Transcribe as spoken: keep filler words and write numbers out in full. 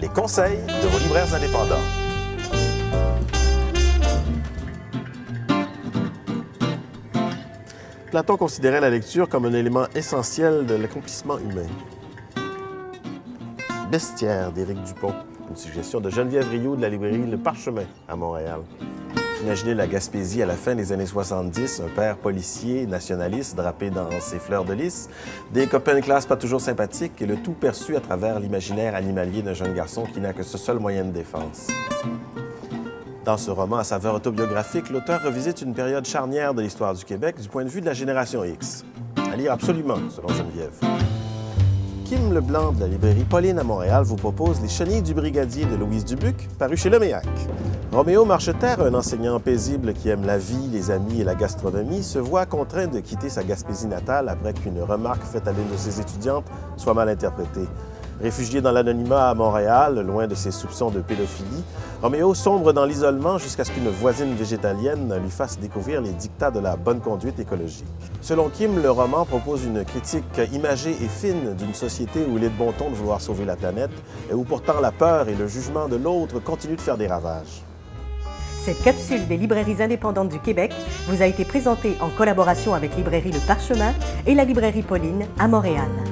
conseils de vos libraires indépendants. Platon considérait la lecture comme un élément essentiel de l'accomplissement humain. Bestiaire d'Éric Dupont, une suggestion de Geneviève Rioux de la librairie Le Parchemin à Montréal. Imaginez la Gaspésie à la fin des années soixante-dix, un père policier nationaliste drapé dans ses fleurs de lys, des copains de classe pas toujours sympathiques et le tout perçu à travers l'imaginaire animalier d'un jeune garçon qui n'a que ce seul moyen de défense. Dans ce roman à saveur autobiographique, l'auteur revisite une période charnière de l'histoire du Québec du point de vue de la génération X. À lire absolument, selon Geneviève. Kim Leblanc de la librairie Pauline à Montréal vous propose Les Chenilles du Brigadier de Louise Dubuc, paru chez Leméac. Roméo Marcheterre, un enseignant paisible qui aime la vie, les amis et la gastronomie, se voit contraint de quitter sa Gaspésie natale après qu'une remarque faite à l'une de ses étudiantes soit mal interprétée. Réfugié dans l'anonymat à Montréal, loin de ses soupçons de pédophilie, Roméo sombre dans l'isolement jusqu'à ce qu'une voisine végétalienne lui fasse découvrir les dictats de la bonne conduite écologique. Selon Kim, le roman propose une critique imagée et fine d'une société où il est de bon ton de vouloir sauver la planète et où pourtant la peur et le jugement de l'autre continuent de faire des ravages. Cette capsule des librairies indépendantes du Québec vous a été présentée en collaboration avec Librairie Le Parchemin et la librairie Pauline à Montréal.